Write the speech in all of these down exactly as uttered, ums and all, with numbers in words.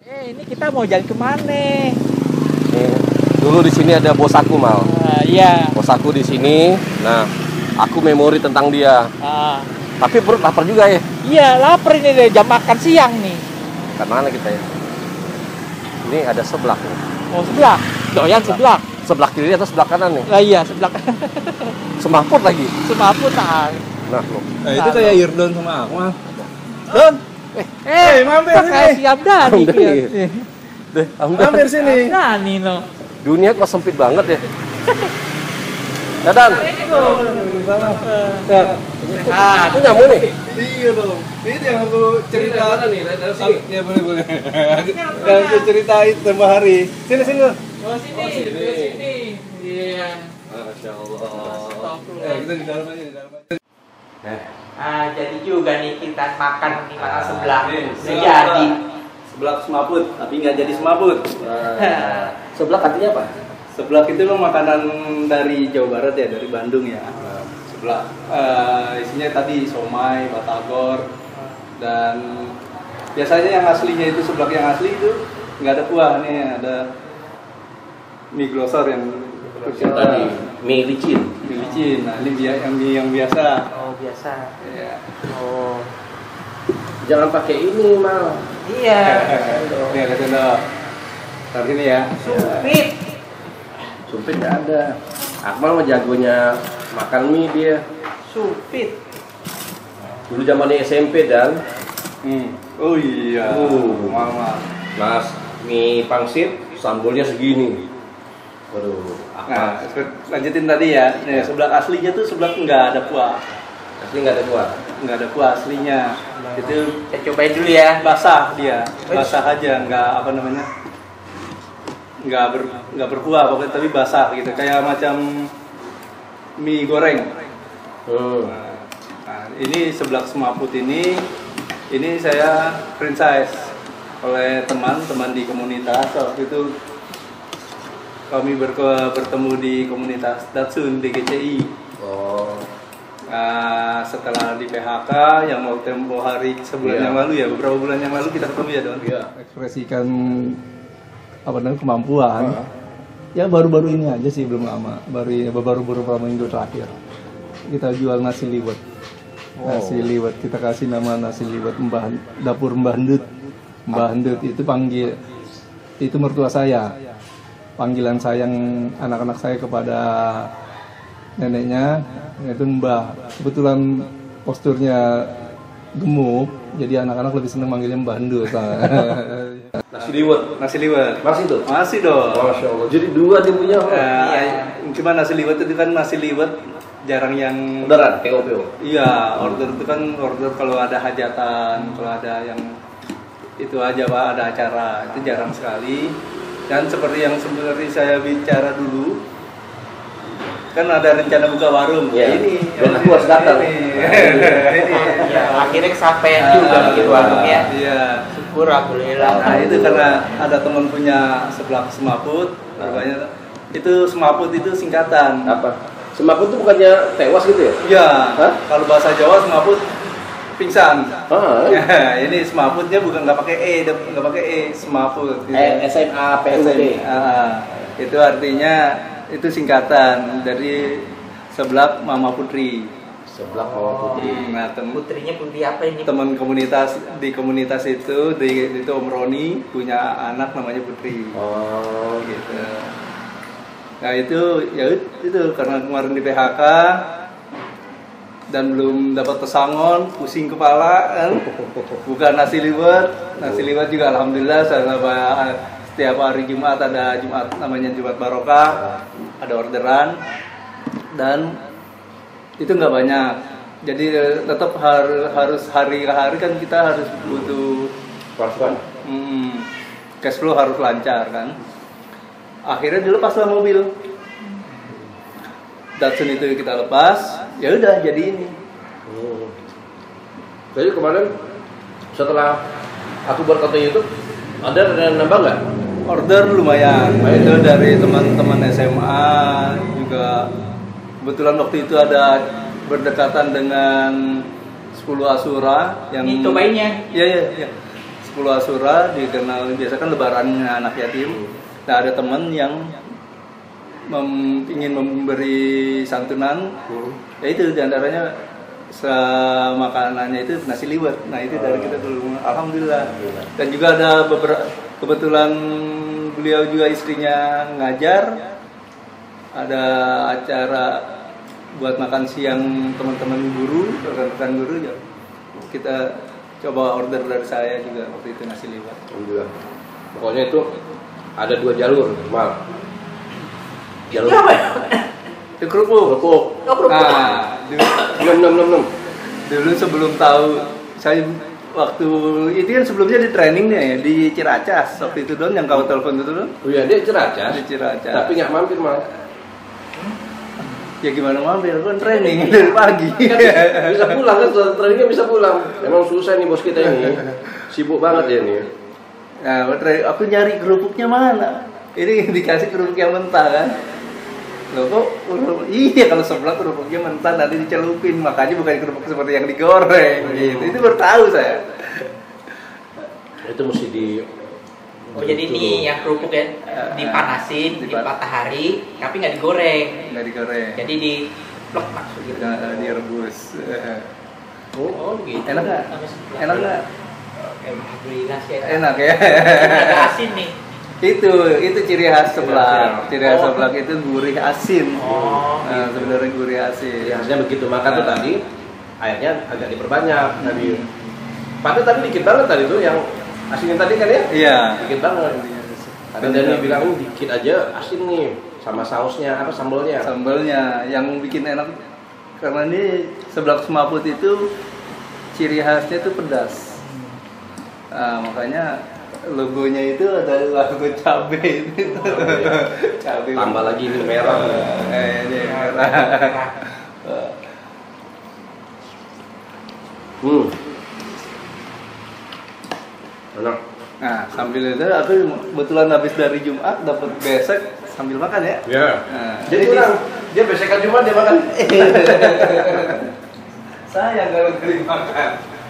Eh, ini kita mau jalan kemana? Nih, dulu di sini ada bos aku, Mal. Uh, iya. Bos aku di sini. Nah, aku memori tentang dia. Uh. Tapi perut lapar juga ya. Iya, lapar ini deh, jam makan siang nih. Kemana kita ya? Ini ada seblak nih. Oh, seblak. Doyan seblak. Seblak kiri atau seblak kanan nih? Lah iya, seblak. Semaput lagi. Semaput ah. Nah, loh. Nah, itu kayak Irdon sama aku, Mal. Don. Eh, eh mampir kayak sini. siap Dani. Deh, mampir sini. Dani no. Dunia kok sempit banget ya. Dadan. Ah, Itu nyamuk nih. Iya dong. Itu yang aku cerita nih, dari sini. Ya boleh boleh. Yang aku ceritain tempo hari. Sini sini. Oh, sini. Oh, sini. Iya. Masya Allah. Eh, kita di dalam aja, di dalam aja. Eh, Ah, jadi juga nih kita makan di mana sebelah. Nih, Udah jadi. Seblak semaput, tapi nggak jadi semaput. Nah, seblak artinya apa? Seblak itu memang makanan dari Jawa Barat ya, dari Bandung ya. Seblak uh, isinya tadi somai, batagor, dan biasanya yang aslinya itu seblak yang asli itu nggak ada kuah nih, ada mie glosor yang Tadi mie licin. mie licin. Nah ini bi- yang mie yang biasa. Oh, biasa. Ya. Oh. Jangan pakai ini, Mal. Iya. Ini ada sendok. Taruh sini ya. Sumpit. Sumpit nggak ada. Akmal mah jagonya makan mie dia. Sumpit. Dulu zamannya S M P dan. Hmm. Oh iya. Uh. Mama. Mas, mie pangsit sambolnya segini. Waduh, Nah, Akmal. lanjutin tadi ya. Nih, seblak aslinya tuh seblak nggak ada kuah. Asli nggak ada kuah. Nggak ada kuah aslinya. Itu Kita cobain dulu ya. basah dia, basah aja, nggak apa namanya, nggak ber nggak berkuah pokoknya, tapi basah gitu, kayak macam mie goreng. Hmm. Nah, ini seblak semaput ini, ini saya franchise oleh teman-teman di komunitas. Waktu itu kami berke, bertemu di komunitas Datsun di G C I. Oh. Nah, setelah di P H K yang mau tempo hari sebulan Iya. yang lalu ya, beberapa bulan yang lalu kita ketemu ya Don. Iya. Ekspresikan apa namanya kemampuan. Uh-huh. Ya baru-baru ini aja sih, belum lama. Baru baru beberapa minggu terakhir. Kita jual nasi liwet. Wow. Nasi liwet kita kasih nama nasi liwet Mbah Dapur Mbah Ndut. Mbah Ndut itu panggil itu mertua saya. Panggilan sayang anak-anak saya kepada neneknya itu Mbah. Kebetulan posturnya gemuk, jadi anak-anak lebih senang manggilnya Mbah Ndut. Nasi liwet. Nasi liwet. Masih tuh? Masih dong. Masya Allah. Jadi dua dia punya. Eh, cuma nasi liwet itu kan nasi liwet jarang yang Beneran, P O P O. iya, order itu kan order kalau ada hajatan, kalau ada yang itu aja Pak, ada acara, itu jarang sekali. Dan seperti yang sebenarnya saya bicara dulu, kan ada rencana buka warung. Ya, ini dan aku harus datang. ini. Ya, akhirnya kesampaian juga bikin warung ya. Iya. Syukur alhamdulillah. Nah itu karena ada teman punya seblak semaput, rupanya itu semaput itu singkatan. Apa? Semaput itu bukannya tewas gitu ya? Iya. Hah? Kalau bahasa Jawa semaput pingsan. Ah, Ya, ini semaputnya bukan nggak pakai e, nggak pakai e, semaput. Gitu. eh, S M A P U D. Ah, itu artinya itu singkatan dari seblak Mama Putri. Seblak Mama Putri. Nah, tem Putrinya putri apa ini? teman komunitas di komunitas itu di itu Om Roni punya anak namanya Putri. Oh, Gitu. Nah itu ya itu karena kemarin di P H K dan belum dapat pesangon, pusing kepala kan, bukan nasi liwet, nasi liwet juga alhamdulillah selama setiap hari Jumat ada Jumat namanya Jumat Barokah, ada orderan dan itu nggak banyak, jadi tetap har, harus hari ke hari kan kita harus butuh pasukan. hmm, cash flow harus lancar kan. Akhirnya dilepaslah mobil Datsun itu kita lepas, ya udah jadi ini. Hmm. Jadi kemarin setelah aku buat konten YouTube, ada yang nambah nggak? Order lumayan, itu dari teman-teman S M A juga. Kebetulan waktu itu ada berdekatan dengan sepuluh Asura yang Ini cobainnya. Iya iya iya. sepuluh Asura dikenal biasa kan lebarannya anak yatim. Nah ada teman yang mem, ingin memberi santunan, hmm. ya itu diantaranya makanannya itu nasi liwet. Nah itu dari kita dulu, alhamdulillah. Dan juga ada beberapa kebetulan beliau juga istrinya ngajar, ada acara buat makan siang teman-teman guru, rekan-rekan guru ya. Kita coba order dari saya juga waktu itu nasi liwet. Alhamdulillah. Pokoknya itu ada dua jalur, mal. Jalur apa ya? Itu kerupuk. Kerupuk. Oh, kerupuk. Nah, Nom nom nom nom. dulu sebelum tahu saya waktu itu kan sebelumnya di trainingnya ya di Ciracas waktu itu Don yang kau telepon itu Don. Oh iya dia Ciracas. Di Ciracas. Tapi nggak mampir mal. Ya gimana mampir kan training dari pagi. Kan bisa pulang kan setelah trainingnya bisa pulang. Emang susah nih bos kita ini. Sibuk banget ya nih. Nah, aku nyari kerupuknya mana? Ini dikasih kerupuk yang mentah kan? Loh kok? Iya kalau sebelah kerupuknya mentah nanti dicelupin, makanya bukan kerupuk seperti yang digoreng. Gitu. Itu baru tahu saya. Itu mesti di. Oh jadi ini yang kerupuk ya dipanasin di matahari, tapi nggak digoreng. Nggak digoreng. Jadi di plek maksudnya. Nggak direbus. Oh gitu. Enak nggak? Enak nggak? Alhamdulillah sih. Enak ya. Ada asin nih. Itu itu ciri khas seblak. Ciri khas Oh. seblak itu gurih asin. Oh, Nah, gitu. sebenarnya gurih asin. Ya, harusnya begitu. Maka tuh Nah. tadi airnya agak diperbanyak tadi. Padahal tadi dikit banget tadi tuh yang asinnya tadi kan ya? Iya. Dikit banget. Dan Dani bilang ini dikit aja asin nih sama sausnya apa sambalnya. Sambalnya yang bikin enak karena ini seblak semaput itu ciri khasnya itu pedas. Nah, makanya logonya itu ada logo cabai itu. Cabai. Tambah lagi ini merah. Eh, ini merah. Hmm. Enak. Nah, sambil itu aku kebetulan habis dari Jumat dapat besek sambil makan ya. Ya. Nah, Jadi bilang dia besekan cuma dia makan. saya kalau dari makan.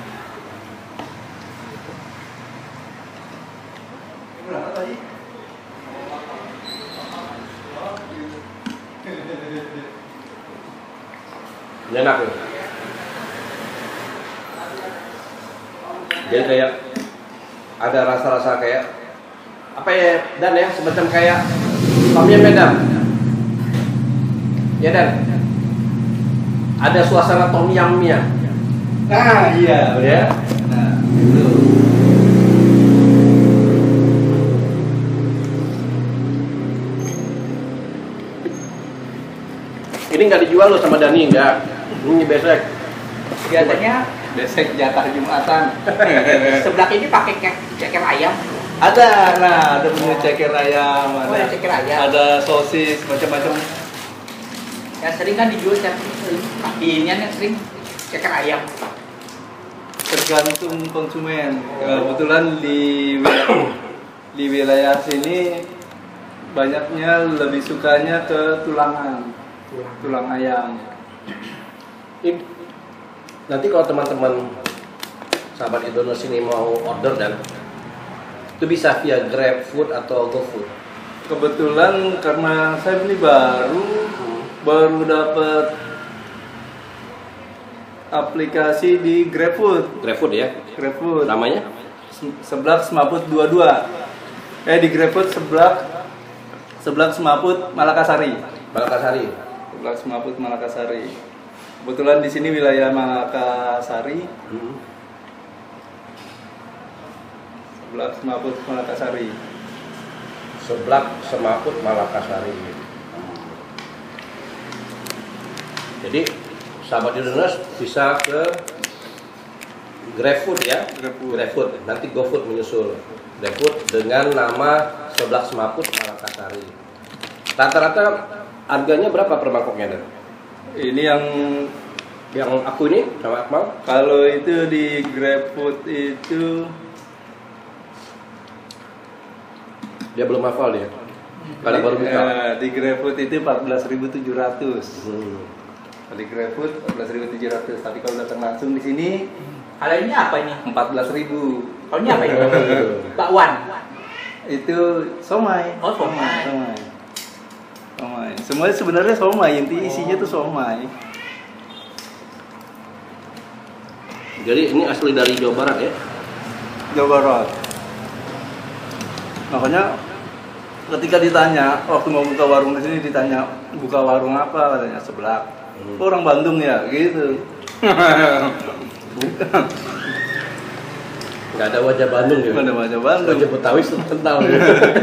Enak ya. Jadi kayak ada rasa-rasa kayak apa ya Dan ya semacam kayak Tom Yum Medan. Ya Dan. Ada suasana Tom Yum-nya. Nah, iya, Ya. Nah, itu. Ini nggak dijual loh sama Dani enggak. Ini besek. Biasanya Besek jatah Jumatan. seblak ini pakai kek ceker ayam. Ada, nah, ada punya ceker ayam, Oh, ada ada ceker ayam. ada sosis, macam-macam. Yang sering kan dijual ceker di ini yang sering ceker ayam. Tergantung konsumen. Kebetulan di wilayah, di wilayah sini banyaknya lebih sukanya ke tulangan, tulang ayam. Ini, nanti kalau teman-teman sahabat Indonesia ini mau order Dan itu bisa via GrabFood atau GoFood. Kebetulan karena saya beli baru, baru dapat aplikasi di GrabFood. GrabFood ya. GrabFood. Namanya? Seblak Semaput dua puluh dua. Eh di GrabFood seblak seblak Semaput Malakasari. Malakasari. Seblak Semaput Malakasari. Kebetulan di sini wilayah Malakasari. Hmm. Seblak Semaput Malakasari. Seblak Semaput Malakasari. Jadi sahabat Indonesia bisa ke GrabFood ya. GrabFood. GrabFood. Nanti GoFood menyusul. GrabFood dengan nama Seblak Semaput Malakasari. Rata-rata harganya berapa per mangkoknya Dan? Ini yang Yang aku ini sama Akmal? kalau itu di GrabFood itu Dia belum hafal dia. Karena baru buka. eh, di GrabFood itu empat belas ribu tujuh ratus. Hmm. Di GrabFood empat belas ribu tujuh ratus. Tapi kalau datang langsung di sini Kalau ini apa ini? empat belas ribu. Kalau ini apa itu? Bakwan. Itu somai. Oh, somai. Somai. Somai. Semuanya sebenarnya somai, inti isinya tuh somai. Jadi ini asli dari Jawa Barat ya? Jawa Barat. Makanya ketika ditanya waktu mau buka warung di sini ditanya buka warung apa, katanya seblak. Hmm. Orang Bandung ya, gitu. Nggak ada wajah Bandung ya? Nggak ada wajah Bandung. Wajah Betawi kental ya.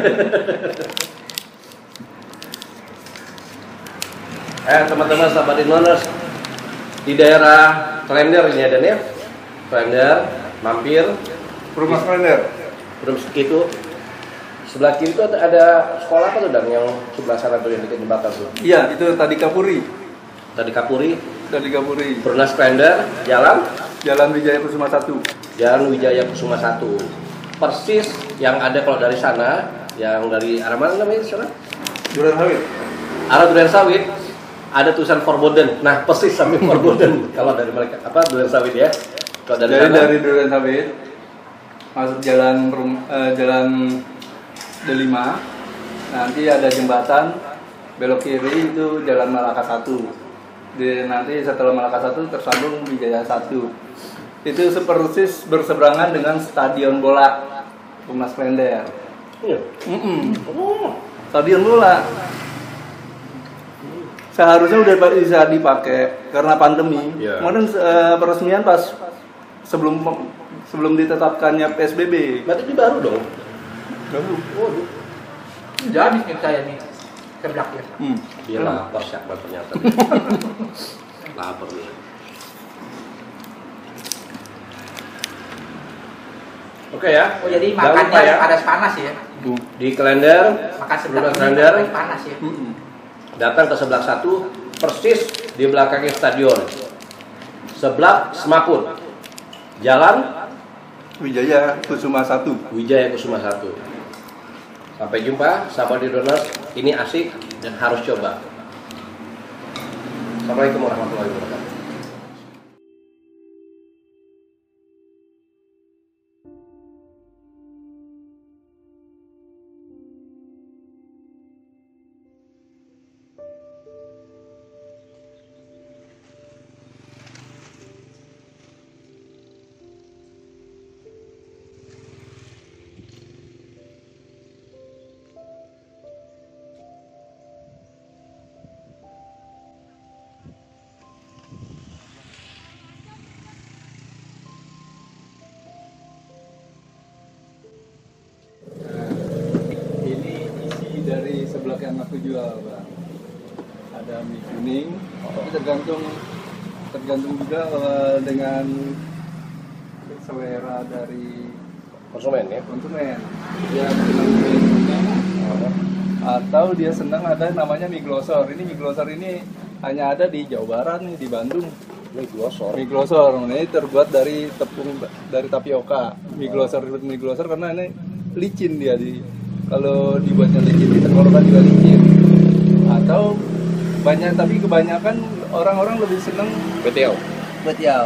Eh teman-teman sahabat Inoners, di daerah Klender ini ada nih, Klender, mampir. Rumah Klender. Belum segitu. Sebelah kiri itu ada, ada sekolah apa tuh dan yang sebelah sana tuh yang dekat jembatan tuh? Iya, itu tadi Kapuri. Tadi Kapuri. Tadi Kapuri. Pernas Klender, jalan. Jalan Wijaya Kusuma satu. Jalan Wijaya Kusuma satu. Persis yang ada kalau dari sana, yang dari arah mana namanya itu sana? Duren Sawit. Arah Duren Sawit ada tulisan Forbodden. Nah, persis sampai Forbodden kalau dari mereka apa Duren Sawit ya. Kalau dari Jadi sana, dari Duren Sawit masuk jalan uh, jalan D lima. Nanti ada jembatan belok kiri itu jalan Malaka satu. Di, nanti setelah Malaka satu tersambung Wijaya satu. Itu persis berseberangan dengan stadion bola Timnas Klender. iya. Mm-mm. Oh, stadion bola. Seharusnya udah bisa dipakai karena pandemi. Yeah. Kemarin uh, peresmian pas sebelum sebelum ditetapkannya P S B B. Berarti ini baru dong. Baru. Waduh. Udah habis nih saya nih. Seblak ya. Hmm. Dia lapar siapa ternyata. Lapar nih. Oke ya. Oh jadi Jangan makannya lupa ya, panas-panas ya. di Klender, Makan seblak Rumah ini Klender, panas ya. Mm-mm. datang ke sebelah satu, persis di belakangnya stadion. Sebelah Semakun. Jalan Wijaya Kusuma satu. Wijaya Kusuma satu. Sampai jumpa, sahabat Inoners. Ini asik dan harus coba. Assalamualaikum warahmatullahi wabarakatuh. Dari seblak yang aku jual, Bang. Ada mie kuning, tapi tergantung tergantung juga uh, dengan selera dari Konsumen ya. konsumen. Dia senang mie kuning atau dia senang ada namanya mie glosor. Ini mie glosor ini hanya ada di Jawa Barat nih, di Bandung. Mie glosor. Mie glosor ini terbuat dari tepung dari tapioka. Mie glosor mie glosor karena ini licin dia di kalau dibuatnya licin di tenggorokan juga licin. Atau banyak tapi kebanyakan orang-orang lebih seneng Betiau. betiau.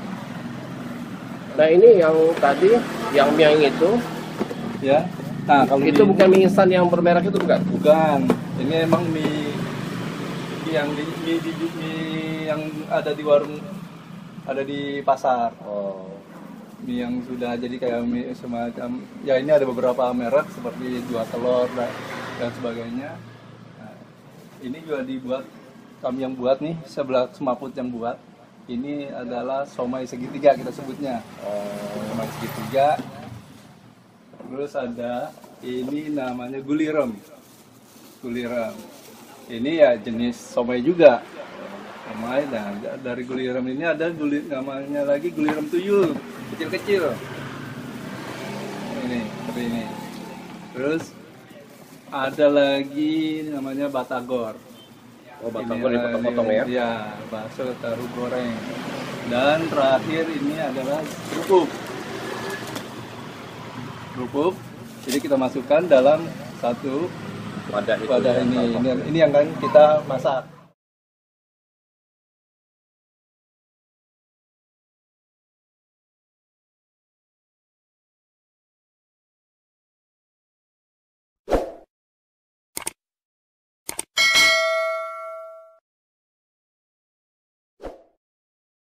Nah ini yang tadi, yang mie yang itu, Ya. Nah, kalau itu mie- bukan mie instan yang bermerek itu bukan? bukan. Ini emang mie mie yang di mie, di, mie yang ada di warung ada di pasar. Oh. Mie yang sudah jadi kayak mie semacam ya ini ada beberapa merek seperti dua telur dan, dan sebagainya. Nah, ini juga dibuat kami yang buat nih sebelah Semaput yang buat. Ini adalah somai segitiga kita sebutnya. Oh. Somai segitiga. Terus ada ini namanya gulirem. Gulirem. Ini ya jenis somai juga. Somai dan dari gulirem ini ada gulir namanya lagi gulirem tuyul. Kecil-kecil. Ini, seperti ini. Terus ada lagi namanya batagor. Oh, batagor dipotong-potong ya? Iya, bakso tahu goreng. Dan terakhir ini adalah kerupuk. Kerupuk. Jadi kita masukkan dalam satu Wadah itu. wadah ya, ini. kalau Ini, ini yang kan kita masak.